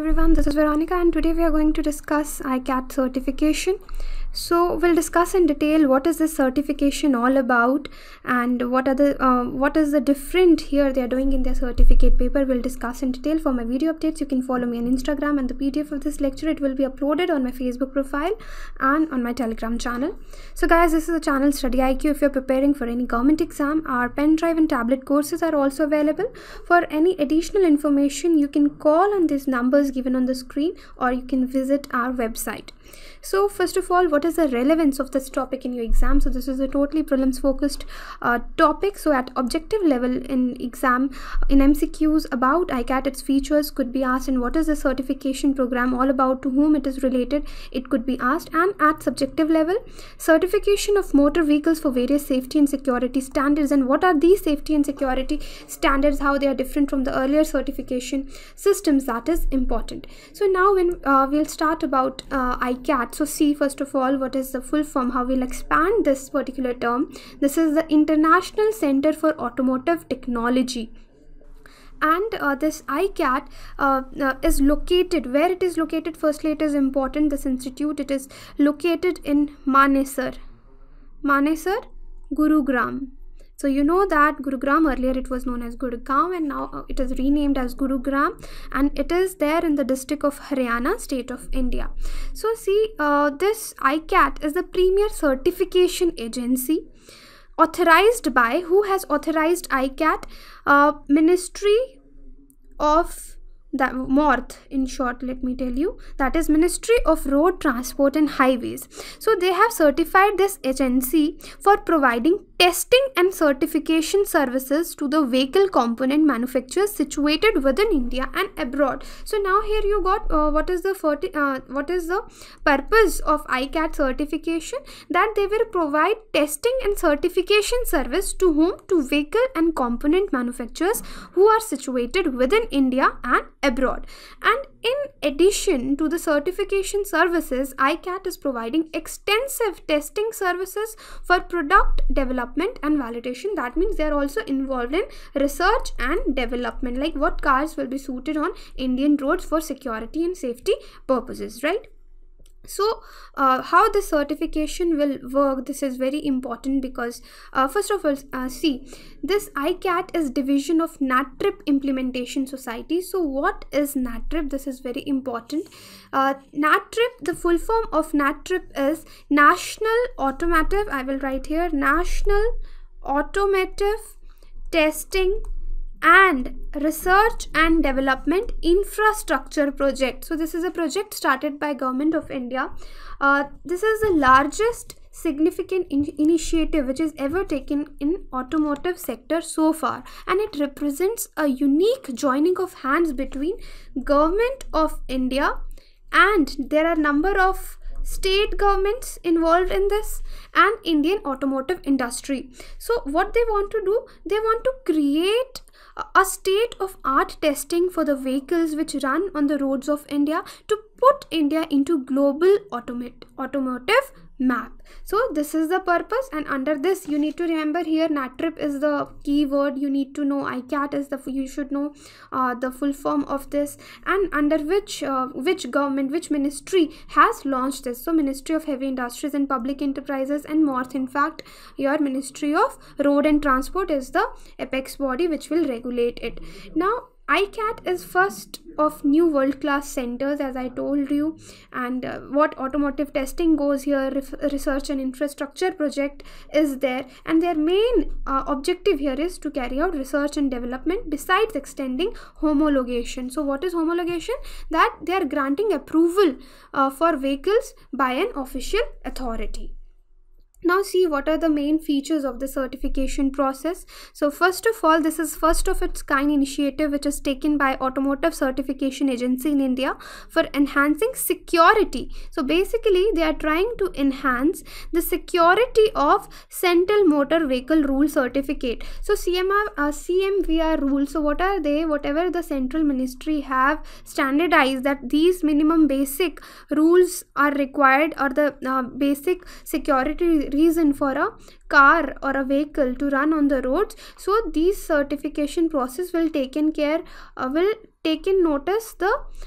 everyone, this is Veronica and today we are going to discuss ICAT certification. So we'll discuss in detail what is this certification all about and what is the different here they are doing in their certificate paper. We'll discuss in detail. For my video updates, you can follow me on Instagram, and the PDF of this lecture, it will be uploaded on my Facebook profile and on my Telegram channel. So guys, this is the channel StudyIQ. If you're preparing for any government exam, our pen drive and tablet courses are also available. For any additional information, you can call on these numbers given on the screen, or you can visit our website. So first of all, what is the relevance of this topic in your exam? So this is a totally prelims focused topic. So at objective level in exam, in MCQs about ICAT, its features could be asked, and what is the certification program all about, to whom it is related, it could be asked. And at subjective level, certification of motor vehicles for various safety and security standards, and what are these safety and security standards, how they are different from the earlier certification systems, that is important. So now when we'll start about ICAT. So see, first of all, what is the full form, how we'll expand this particular term. This is the International Center for Automotive Technology. And this ICAT is located, where it is located, firstly it is important, this institute, it is located in Manesar, Gurugram. So you know that Gurugram, earlier it was known as Gurgaon, and now it is renamed as Gurugram, and it is there in the district of Haryana, state of India. So see, this ICAT is the premier certification agency authorized by, who has authorized ICAT? Ministry of the MORTH, in short, let me tell you, that is Ministry of Road Transport and Highways. So they have certified this agency for providing testing and certification services to the vehicle component manufacturers situated within India and abroad. So now here you got what is the purpose of ICAT certification, that they will provide testing and certification service to whom? To vehicle and component manufacturers who are situated within India and abroad. And in addition to the certification services, ICAT is providing extensive testing services for product development and validation. That means they are also involved in research and development, like what cars will be suited on Indian roads for security and safety purposes, right? So how the certification will work, this is very important, because first of all, see, this ICAT is division of NATRIP Implementation Society. So what is NATRIP? This is very important. NATRIP, the full form of NATRIP is National Automotive, I will write here, National Automotive Testing and Research and Development Infrastructure Project. So this is a project started by Government of India. This is the largest significant initiative which is ever taken in automotive sector so far, and it represents a unique joining of hands between Government of India, and there are number of state governments involved in this, and Indian automotive industry. So what they want to do, they want to create a state-of-art testing for the vehicles which run on the roads of India, to put India into global automotive map. So this is the purpose, and under this you need to remember here NATRIP is the key word. You need to know ICAT is the, you should know the full form of this, and under which government, which ministry has launched this. So Ministry of Heavy Industries and Public Enterprises and MORTH. In fact, your Ministry of Road and Transport is the apex body which will regulate it. Now ICAT is first of new world-class centers, as I told you, and what automotive testing goes here, research and infrastructure project is there, and their main objective here is to carry out research and development besides extending homologation. So what is homologation? That they are granting approval for vehicles by an official authority. Now see, what are the main features of the certification process. So first of all, this is first of its kind initiative which is taken by Automotive Certification Agency in India for enhancing security. So basically they are trying to enhance the security of Central Motor Vehicle Rule Certificate. So CMVR rules, so what are they? Whatever the central ministry have standardized that these minimum basic rules are required, or the basic security reason for a car or a vehicle to run on the roads. So these certification process will take in notice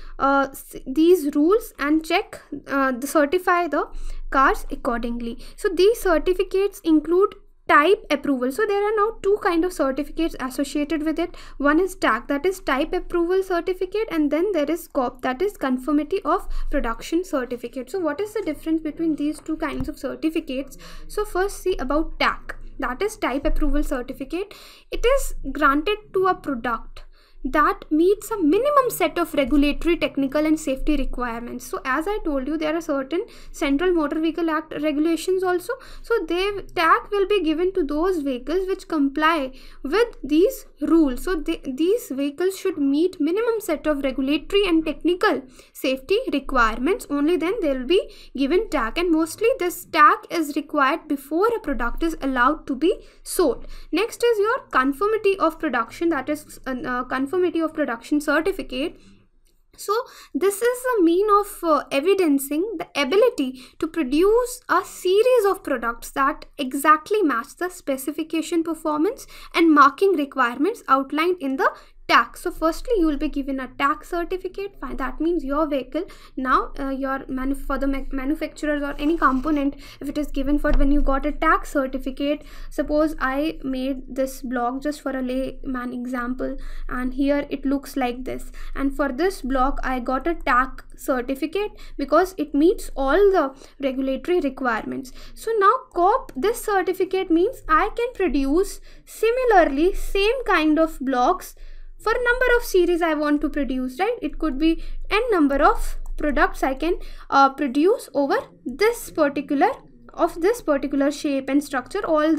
these rules and certify the cars accordingly. So these certificates include type approval. So there are now two kind of certificates associated with it. One is TAC, that is type approval certificate, and then there is COP, that is conformity of production certificate. So what is the difference between these two kinds of certificates? So first see about TAC, that is type approval certificate. It is granted to a product that meets a minimum set of regulatory, technical and safety requirements. So as I told you, there are certain Central Motor Vehicle Act regulations also. So TAC will be given to those vehicles which comply with these rules. So these vehicles should meet minimum set of regulatory and technical safety requirements. Only then they will be given TAC, and mostly this TAC is required before a product is allowed to be sold. Next is your conformity of production, that is conformity of production certificate. So this is a mean of evidencing the ability to produce a series of products that exactly match the specification, performance and marking requirements outlined in the TAC. So firstly you will be given a TAC certificate. Fine, that means your vehicle now for the manufacturers or any component, if it is given for when you got a TAC certificate. Suppose I made this block just for a layman example, and here it looks like this, and for this block I got a TAC certificate because it meets all the regulatory requirements. So now COP, this certificate means I can produce similarly same kind of blocks for number of series I want to produce, right? It could be n number of products I can produce over this particular shape and structure, all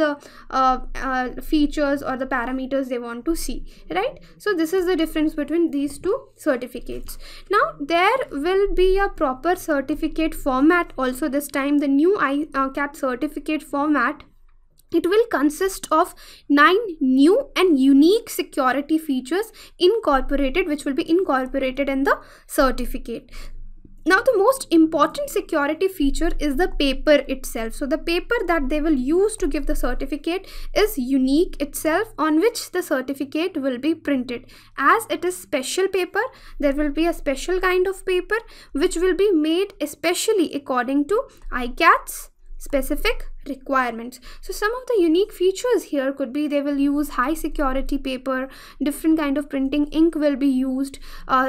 the features or the parameters they want to see, right? So this is the difference between these two certificates. Now there will be a proper certificate format also. This time the new ICAT certificate format, it will consist of 9 new and unique security features which will be incorporated in the certificate. Now the most important security feature is the paper itself. So the paper that they will use to give the certificate is unique itself, on which the certificate will be printed. As it is special paper, there will be a special kind of paper which will be made especially according to ICAT's specific requirements. So some of the unique features here could be they will use high security paper, different kind of printing ink will be used,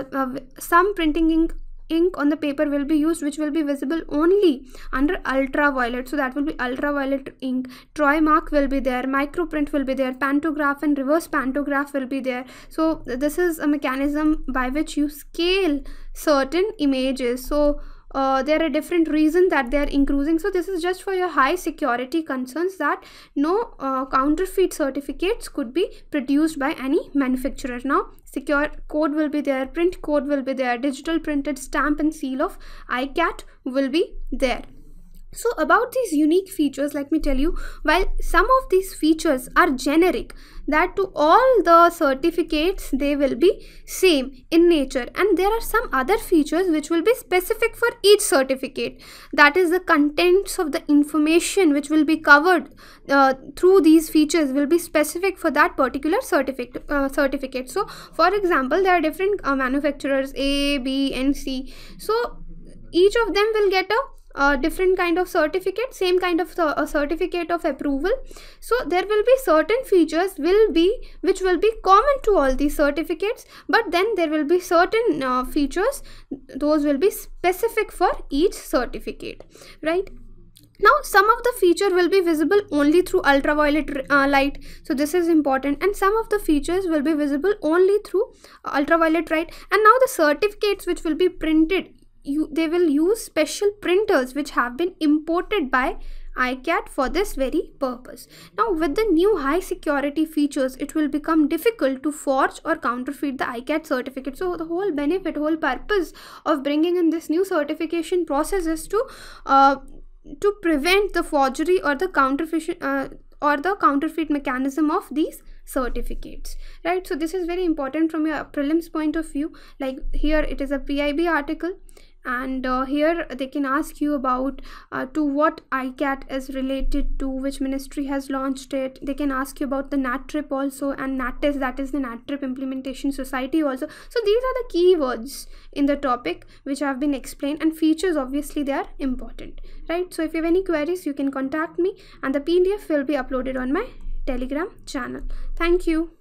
some printing ink on the paper will be used which will be visible only under ultraviolet, so that will be ultraviolet ink. Troy mark will be there, microprint will be there, pantograph and reverse pantograph will be there. So this is a mechanism by which you scale certain images. So there are different reasons that they are increasing. So this is just for your high security concerns, that no counterfeit certificates could be produced by any manufacturer. Now secure code will be there, print code will be there, digital printed stamp and seal of ICAT will be there. So about these unique features, let me tell you, while some of these features are generic, that to all the certificates they will be same in nature, and there are some other features which will be specific for each certificate. That is, the contents of the information which will be covered through these features will be specific for that particular certificate. So for example, there are different manufacturers A, B and C. So each of them will get a different kind of certificate, same kind of a certificate of approval. So there will be certain features which will be common to all these certificates, but then there will be certain features, those will be specific for each certificate, right? Now some of the feature will be visible only through ultraviolet light, so this is important, and some of the features will be visible only through ultraviolet light. And now the certificates which will be printed, they will use special printers which have been imported by ICAT for this very purpose. Now with the new high security features, it will become difficult to forge or counterfeit the ICAT certificate. So the whole purpose of bringing in this new certification process is to prevent the forgery or the counterfeit mechanism of these certificates, right? So this is very important from your prelims point of view. Like here it is a PIB article, and here they can ask you about to what ICAT is related to, which ministry has launched it. They can ask you about the NATRIP also, and NATIS, that is the NATRIP Implementation Society also. So these are the keywords in the topic which have been explained, and features, obviously they are important, right? So if you have any queries, you can contact me, and the PDF will be uploaded on my Telegram channel. Thank you.